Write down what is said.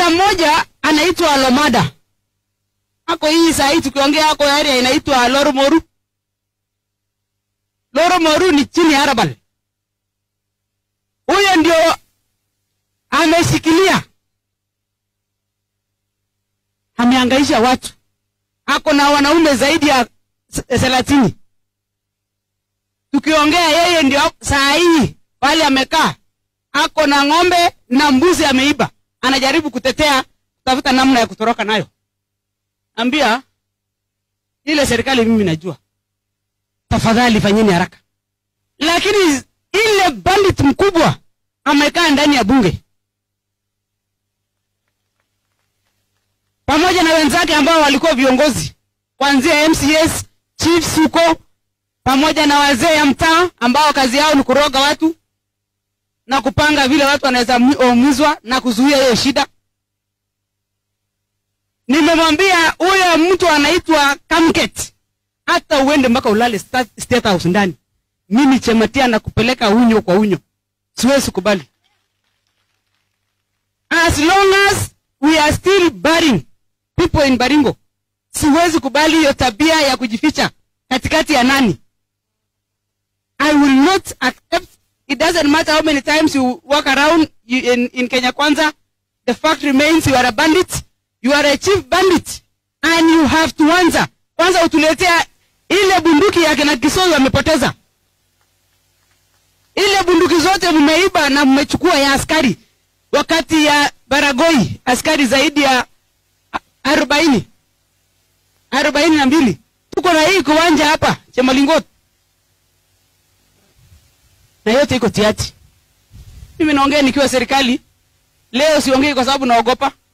Kuna mmoja anaitwa Lomada. Ako hii saa hii tukiongea ako area inaitwa Loromoru. Loromoru ni chini ya Arabal. Huyo ndio ameshikilia. Amehangaisha watu. Ako na wanaume zaidi ya 30. Tukiongea yeye ndio saa hii pale amekaa. Ako na ng'ombe na mbuzi ameiba. Anajaribu kutetea, kutafuta namna ya kutoroka nayo. Ambia ile serikali mimi najua. Tafadhali fanyeni haraka. Lakini ile bandit mkubwa amekaa ndani ya bunge. Pamoja na wenzake ambao walikuwa viongozi. Kuanzia MCS, chiefs huko, pamoja na wazee ya mtaa ambao kazi yao ni kuroga watu na kupanga vile watu wanaweza umizwa na kuzuia hiyo shida. Nimemwambia huyo mtu anaitwa Kamket, hata uende mpaka ulale statehouse ndani, mimi Jematia na kupeleka unyo kwa unyo. Siwezi kubali. As long as we are still burying people in Baringo, siwezi kubali hiyo tabia ya kujificha katikati ya nani. I will not accept. It doesn't matter how many times you walk around in Kenya Kwanza. The fact remains you are a bandit. You are a chief bandit. And you have to answer. Kwanza utuletea ile bunduki yake na Kisoyo amepoteza. Ile bunduki zote mmeiba na mmechukua ya askari. Wakati ya Baragoi, askari zaidi ya 42. Tuko na hii kiwanja hapa, Chemalingot. Na yote iko tiati. Mimi naongea nikiwa serikali. Leo siongei kwa sababu naogopa.